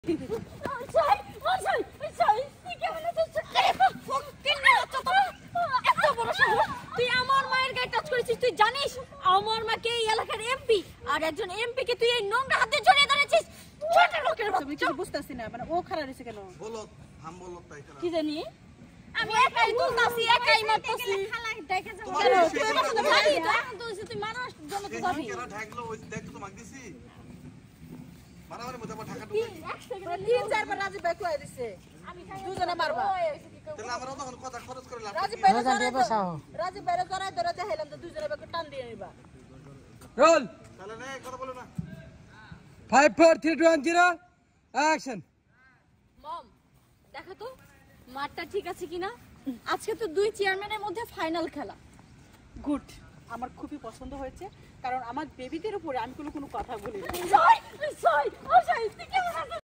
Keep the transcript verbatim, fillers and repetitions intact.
তুই আমার মায়ের গায়ে টাচ করেছিস, তুই জানিস আমার মাকে এই এলাকার এমপি, আর একজন এমপি কে তুই এই নোংরা হাতে জড়িয়ে ধরেছিস। ছোট লোকের বাচ্চা, কিছু বুঝতাছি না, মানে ও খারাপ হইছে কেন? বলো হাম বলো তাই খারাপ। কি জানি আমি একাই তুলতাছি, একাই মারতাছি। খালা দেখে যাও কেন? তুই আমার সাথে ভাই এখন তো তুই মানুষ জন্য তো যাবি। কেন ঢাকলো ওই দেখ তো মাগদিছি। মারামারি মধ্যে আবার ঢাকা ঢুকে তিন চারবার রাজীব ভাই কই দিছে আমি দুজনে মারবা। তাহলে আমরা তখন কথা খরচ করে লাভ। রাজীব ভাই বসাও, রাজীব ভাই করাই ধরে দেখাইলাম তো দুজনে ভাই টান দিয়ে নিবা। রোল তাহলে নে কথা বলো না। five four three two one zero action. মম দেখো তো মারটা ঠিক আছে কিনা। আজকে তো দুই চেয়ারম্যানের মধ্যে ফাইনাল খেলা। গুড, আমার খুবই পছন্দ হয়েছে, কারণ আমার বেবিদের উপরে আমি কোনো কোনো কথা বলি না। সরি সরি ও সরি